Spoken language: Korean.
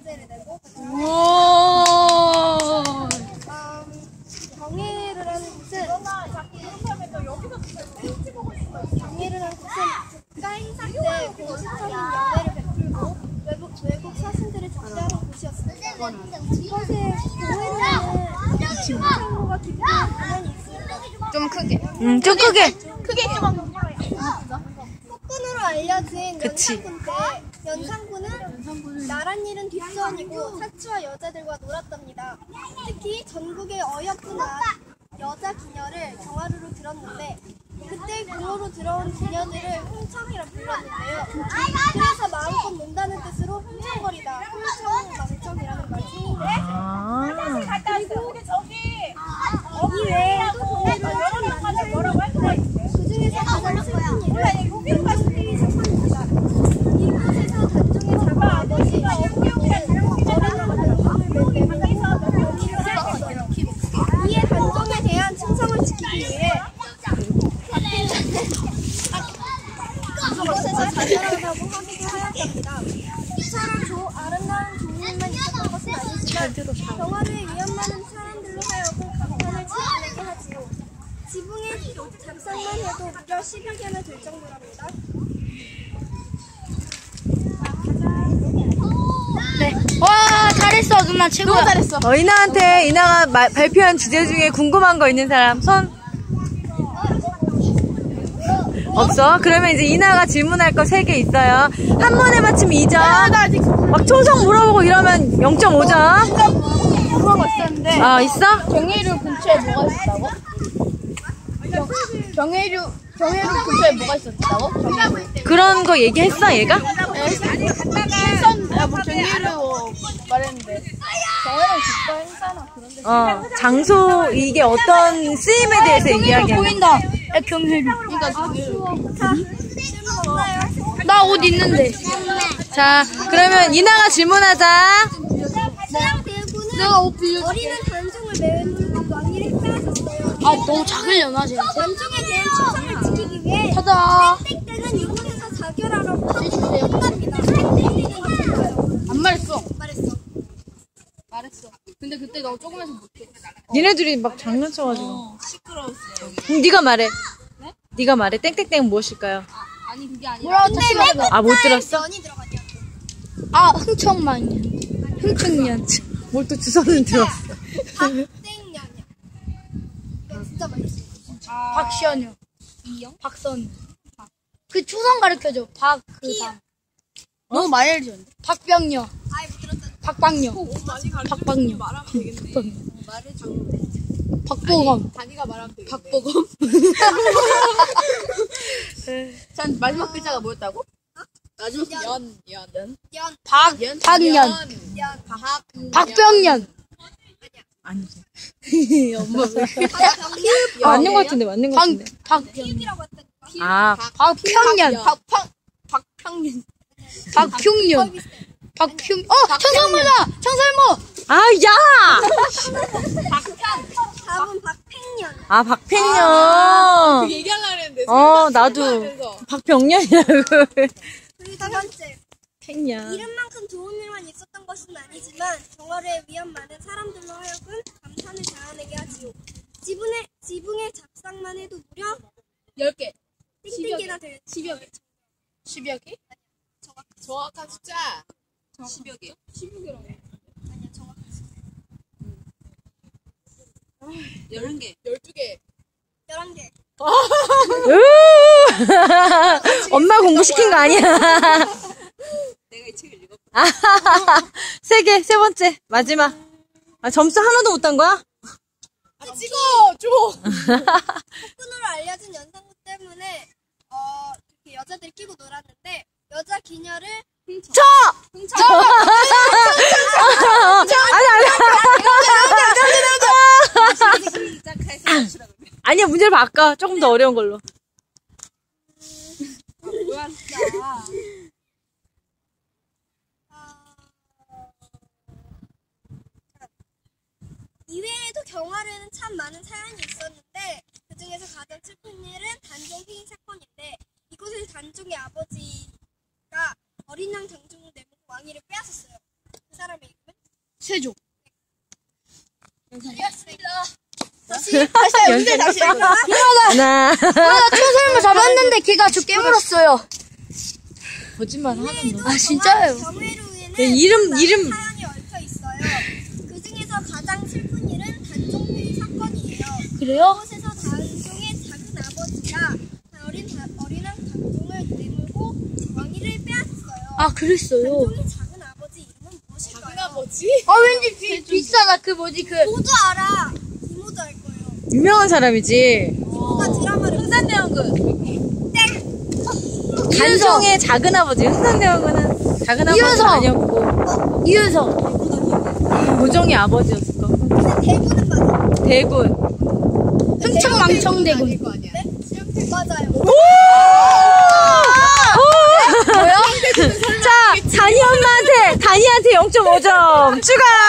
열쇠를 내고 우와. 경회를 하는 곳은 국가 행사 때 공식적인 연회를 베풀고 외국 사신들을 접대하는 곳이었습니다. 이곳에 교회는 친구가 기쁘게 공연이 있습니다. 좀 크게. 좀 크게. 폭군으로 알려진 그치. 연산군 때 연산군은 나란 일은 뒷전이고 사치와 여자들과 놀았답니다. 특히 전국의 어여쁜 여자 기녀를 경화루로 들었는데 그때 궁으로 들어온 기녀들을 흥청이라 불렀는데요. 그래서 마음껏 논다는 뜻으로 흥청거리다, 흥청망청이라는 말이 생긴데 그리고 이 외에도 경화루는 참 많은 사연이 있는데 그중에서 가장 슬픈 일은 단종필이 사건입니다. 이곳에서 단종의 작은 아버지가 이에 단종에 대한 충성을 지키기 위해 이곳에서 자살한다고 하기도 하였답니다. 이처럼 아름다운 종류만 있었던 것은 아니지만 경화루에 위험 많은 사람들로 하여금 감탄을 지어내게 하지요. 지붕의 잡상만 해도 무려 10여 개나 될 정도랍니다. 네. 와, 잘했어, 누나. 최고야. 너무 잘했어. 이나한테 이나가 발표한 주제 중에 궁금한 거 있는 사람 손? 없어? 그러면 이제 이나가 질문할 거 3개 있어요. 한 번에 맞추면 2점. 막 초성 물어보고 이러면 0.5점. 궁금한 거 있었는데. 아, 있어? 경혜류 근처에 뭐가 있었다고? 경혜류 근처에 뭐가 있었다고? 그런 거 얘기했어, 얘가? 했었는데, 뭐 경혜류 말했는데. 경혜랑 국가 행사나 그런 데. 장소, 이게 어떤 쓰임에 대해서 이야기하는 보인다. 야, 경혜류. 나 옷 있는데. 자, 그러면 이나가 질문하자. 내가 옷 빌려줄게. 어린은 단종을 매는 왕위를 빼앗았어요. 아, 너무 작으려나, 쟤. 단종에 대한 충성을 지키기 위해 타다. 땡땡땡은 이곳에서 자결하라고 한답니다. 땡땡땡은 안 말했어. 말했어. 근데 그때 너 조금해서 못해. 니네들이 막 장난쳐가지고. 시끄러웠어. 그럼 네가 말해. 네가 말해. 땡땡땡 무엇일까요? 아니, 그게 아니라. 뭐라고 다시 말해봐. 아, 못 들었어? 연이 들어가냐? 아, 흥청만년. 흥청년. 뭘 또 주소는 들었어. 박땡년이야. 이거 진짜 맛있어. 박시연요. 이영? 박선. 그 초성 가르쳐줘. 박그당. 너무 많이 알려줬는데. 박병녀. 아예 못 들었잖아. 박방녀. 박방녀. 박보검. 자기가 말하면 되겠네. 박보검. 전 마지막 글자가 뭐였다고? 마지막 연. 연. 박년. 연. 박병년. 아니지. 엄마 왜? 박병년? 맞는 것 같은데, 맞는 것 같은데. 박병년. 이라고 했다니까. 아, 박평년. 박평년. 박흉년. 박흉. 청설모다. 청설모. 아, 야! 답은 박팽년. 아, 박팽년. 얘기하려고 했는데. 나도. 박병년이라고. 그리고 2번째. 팽년. 이름만큼 좋은 일만 있었던 것은 아니지만 경화루에 위험 많은 사람들로 하여금 감탄을 자아내게 하지요. 지붕의 잡상만 해도 무려 10개. 땡땡개나 될 10여 개. 10여 개? 정확한 숫자. 10여 개. 10여 개라고. 아니야 정확히 11개. 12개. 11개. 엄마 공부시킨 거 아니야? 내가 이 책을 읽었고. 3개, 3번째. 마지막. 아, 점수 하나도 못 딴 거야? 찍어! 줘! 폭군으로 알려진 연산군 때문에 이렇게 여자들 끼고 놀았는데 여자 기녀를 쳐! 아니야, 문제를 바꿔. 조금 더 어려운 걸로. 뭐야 진짜. 이외에도 경화루에는 참 많은 사연이 있었는데 그 중에서 가장 슬픈 일은 단종 폐인 사건인데 이곳에서 단종의 아버지가 어린 양 장종을 내모고 왕위를 빼앗았어요. 그 사람의 세조. 다시. 하나. 나 초설모 잡았는데 걔가 저 깨물었어요. 거짓말 하면 너. 아 진짜요? 경회로에는 이름. 사연이 얽혀 있어요. 그 중에서 가장 슬픈 일은 단종회의 사건이에요. 그래요? 그곳에서 단종의 작은 아버지가 어린왕 단종을 내몰고 왕위를 빼앗았어요. 아 그랬어요. 단종의 작은 아버지 이름은 무엇일까요? 아 왠지 비싸다 그 뭐지 그. 모두 알아. 이모도 알 거예요. 유명한 사람이지. 이모가 드라마를 흥산대원군. 땡. 단종의 작은 아버지. 흥산대원군은 작은 아버지는 이윤석. 아니었고 이윤석. 고종의 아버지였을 거. 근데 대구는 맞아. 대군. 흥청망청대군. 네? 맞아요. 자, 다니 엄마한테, 다니한테 0.5점 추가!